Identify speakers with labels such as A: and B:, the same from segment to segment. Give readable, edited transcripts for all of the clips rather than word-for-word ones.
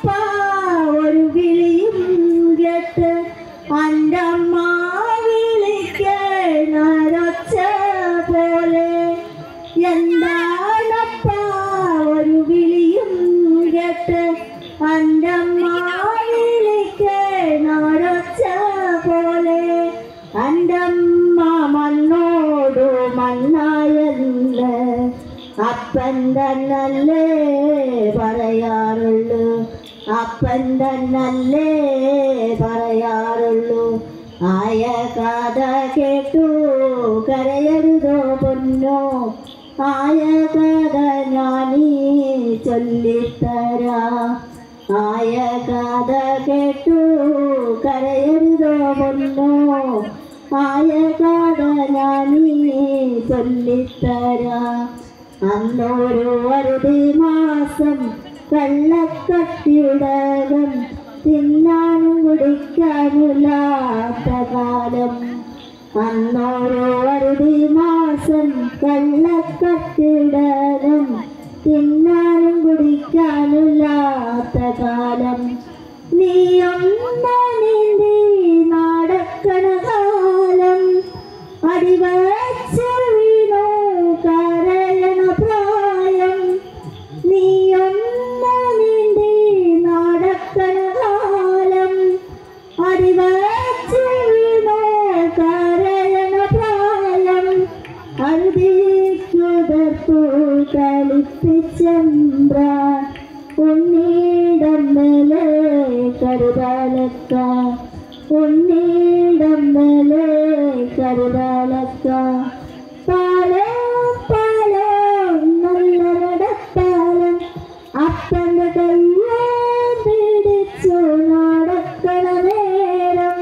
A: ഒരു വിളിയും കേട്ട് എൻ്റെ അമ്മ വിളിക്കണൊച്ച പോലെ എന്താണപ്പ ഒരു വിളിയും കേട്ട് എൻ്റെ അമ്മ വിളിക്കണൊച്ച പോലെ എൻ്റെ അമ്മ മണ്ണോടു മണ്ണായല്ലേ അപ്പൻ തന്നല്ലേ പറയാറുള്ളൂ അപ്പൻ തന്നല്ലേ പറയാറുള്ളൂ ആയ കഥ കേട്ടു കരയരുതോ പൊന്നോ ആയ കഥ ഞാനീ ചൊല്ലിത്തരാ ആയ കഥ കേട്ടു കരയരുതോ പൊന്നോ ആയ കഥ ഞാനീ ചൊല്ലിത്തരാ അന്നൊരു വറുതി മാസം കള്ളക്കട്ടിടകം തിന്നാനും കുടിക്കാനില്ലാത്ത കാലം അന്നൊരു വറുതി മാസം കള്ളക്കട്ടിടകം തിന്നാനും കുടിക്കാനില്ലാത്ത കാലം നീയൊന്നു നീന്തി നടക്കണ കാലം അടിവച്ചു വീണു കരയണ പ്രായം നീയൊന്നു നീന്തി നടക്കണ കാലം അടിവച്ചു വീണു കരയണ പ്രായം അരുതിക്കുതർത്തു കളിപ്പിച്ചമ്പ്ര ഉണ്ണീടമ്മലെ കരുതാലക്ക ഉണ്ണീടമ്മലെ കരുതാലക്ക പാലം പാലം നല്ല നടപ്പാലം അപ്പൻ്റെ കയ്യെ പിടിച്ചു നടക്കണ നേരം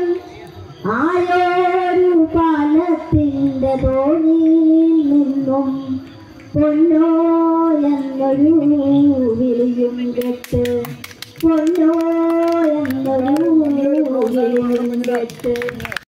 A: ആയൊരു പാലത്തിൻ്റെ തോണിയിൽ നിന്നും പൊന്നോ എന്നൊരു വിളിയും കേട്ട് പൊന്നോ എന്നൊരു വിളിയും കേട്ട്